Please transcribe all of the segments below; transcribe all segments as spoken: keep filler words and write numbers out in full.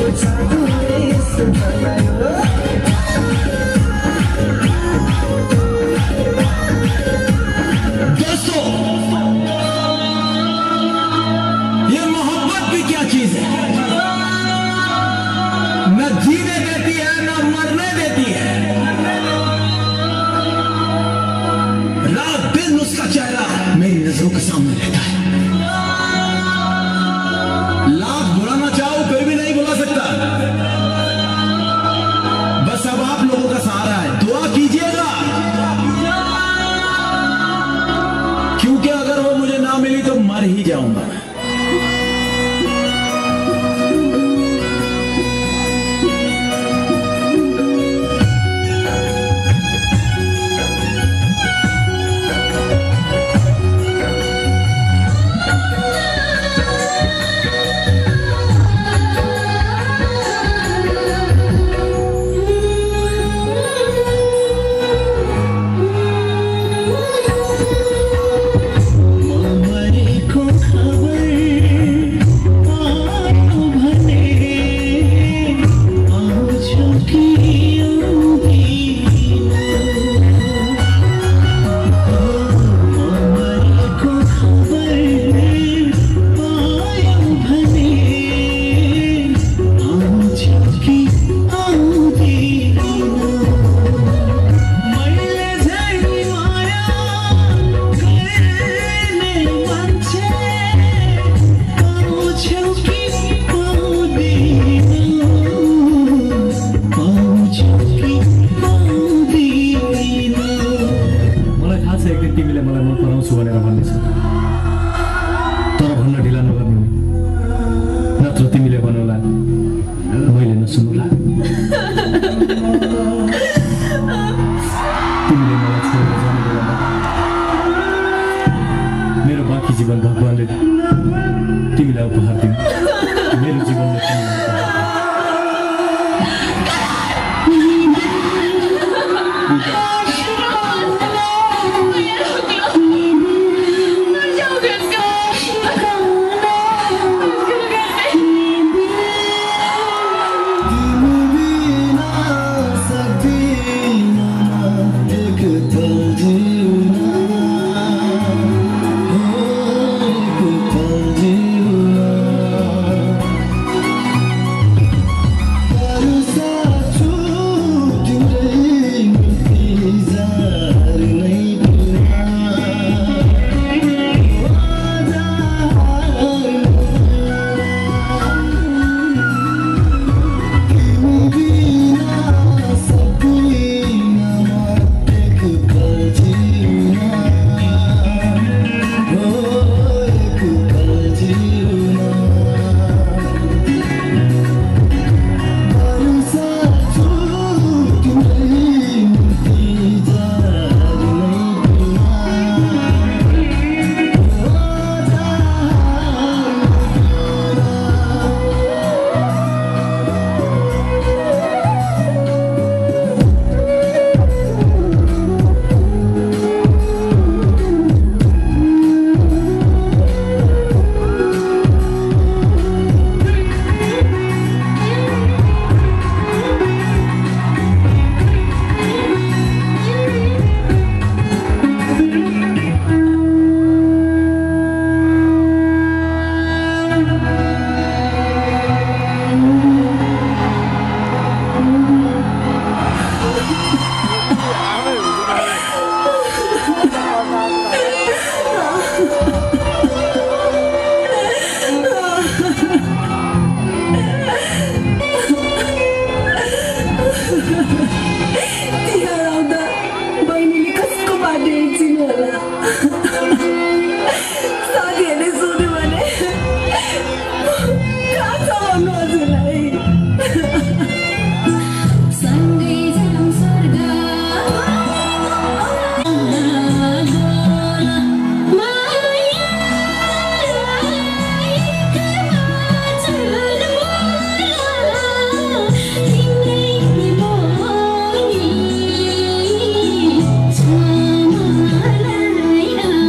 Smile.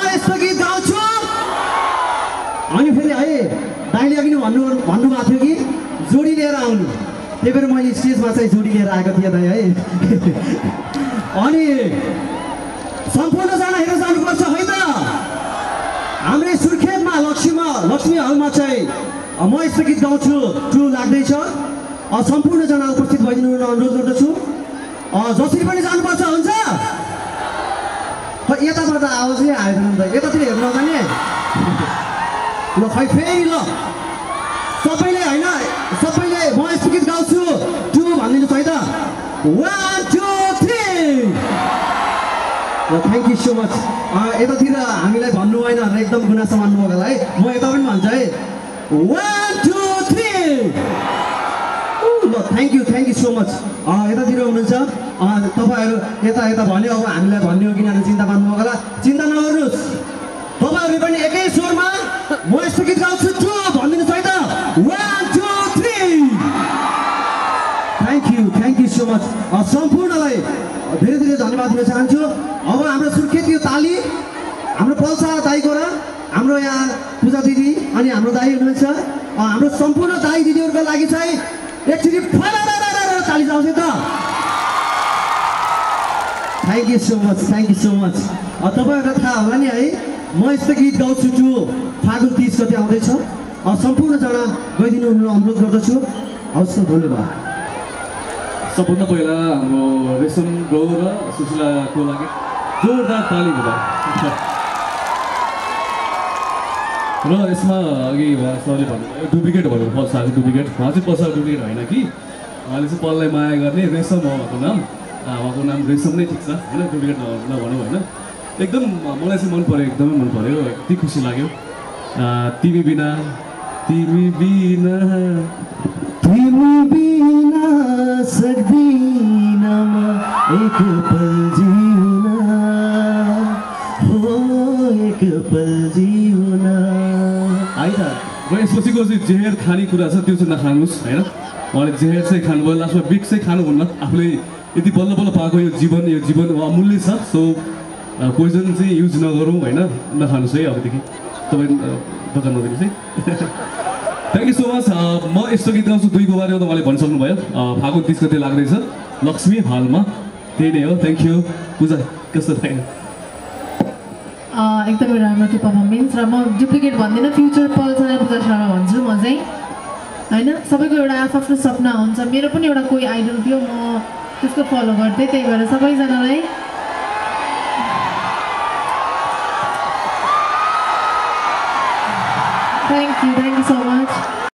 यस्तो गीत गाउँछु अनि फेरि है दाइले अघि भन्नु भन्नुभएको थियो कि जोडी लिएर आउनु त्यही भएर मैले स्टेजमा चाहिँ जोडी लिएर आएको थिएँ दाइ है अनि सम्पूर्णजना हेरेर जानुपर्छ है त हाम्रै सुर्खेतमा लक्ष्मीमा लक्ष्मी हलमा चाहिँ म यस्तो गीत गाउँछु टु लाग्दैछ सम्पूर्णजना उपस्थित भइदिनु अनुरोध गर्दछु जसरी पनि जानुपर्छ हुन्छ यताबाट आवाजै आएन त यतातिर हेर्नु नजाने ल खै फेरि ल सबैले होइन सबैले म यस्तो गीत गाउँछु टु भनिदिनुहोस् है त वान टू थ्री ल थ्याङ्क यू सो मच यतातिर हामीलाई भन्नु भएन र एकदम गुनासो मान्नु होला है म यता पनि भन्छु है वान टू थ्री ल thank you thank you so much यतातिर हुनुहुन्छ तपाईँहरू यता यता भन्यो अब हामीलाई भन्ने हो किनभने चिन्ता मान्नु होला चिन्ता नगर्नुहोस् तपाईँहरूले पनि एकै स्वरमा म यस्तो गीत गाउँछु टु भनिदिनुहोस् है त one two three thank you thank you so much सम्पूर्णलाई धेरै धेरै धन्यवाद दिन चाहन्छु अब हाम्रो सुर्खेतको ताली हाम्रो पल्सा दाईको र हाम्रो यहाँ पूजा दिदी अनि हाम्रो दाई हुनुहुन्छ हाम्रो सम्पूर्ण दाई दिदीहरूको लागि चाहिँ एकचोटि ताली जाउँछ त thank you so much thank you so much तपाईँहरूलाई थाहा होला नि है म यस्तो गीत गाउँछु टु फागुन तिस गते आउँदैछ सम्पूर्णजना गइदिनु अनुरोध गर्दछु हवस् धन्यवाद सबभन्दा पहिला हाम्रो रेशम गौ र सुशीलाको लागि जोरदार ताली होला र यसमा अघि सरले भन्नु डुप्लिकेट भन्नु पल्स आज डुप्लिकेट उहाँ चाहिँ पल्स डुप्लिकेट होइन कि उहाँले चाहिँ पललाई माया गर्ने रेशम हो उहाँको नाम उहाँको नाम रेशम नै ठिक छ होइन डुप्लिकेट नभनौँ होइन एकदम मलाई चाहिँ मन पऱ्यो एकदमै मन पऱ्यो यति खुसी लाग्यो तिमी बिना तिमी बिना तिमी बिना सक्दिन म एक पल जिउन हो एक पल जिउन है त र यसपछिको चाहिँ जेहेर खाने कुरा छ त्यो चाहिँ नखानुहोस् होइन उहाँले जेहेर चाहिँ खानुभयो लास्टमा बिट चाहिँ खानुहुन्न आफूले यति बल्ल बल्ल पाएको यो जीवन यो जीवन अमूल्य छ सो पोइजन चाहिँ युज नगरौँ होइन नखानुहोस् है अबदेखि तपाईँ दोकानदेखि चाहिँ थ्याङ्क यू सो मच म यस्तो गीत गाउँछु दुईको बारेमा त उहाँले भनिसक्नुभयो फागुन तिस गते लाग्दैछ लक्ष्मी हलमा त्यही नै हो थ्याङ्क यू पूजा कस्तो लाग्यो एकदमै राम्रो थियो पर्फर्मेन्स र म डुप्लिकेट भन्दिनँ फ्युचर पल्सर पूजा शर्मा भन्छु म चाहिँ होइन सबैको एउटा आफ्नो सपना हुन्छ मेरो पनि एउटा कोही आइडल थियो म त्यसको फलो गर्थेँ त्यही भएर सबैजनालाई thank you thank you so much